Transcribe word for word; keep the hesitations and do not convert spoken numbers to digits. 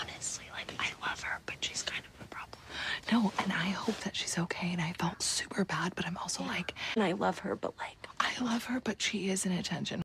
honestly, like, I love her, but she's kind of a problem. No, and I hope that she's okay, and I felt super bad, but I'm also Yeah. like, And I love her, but like, I love her, but she is an attention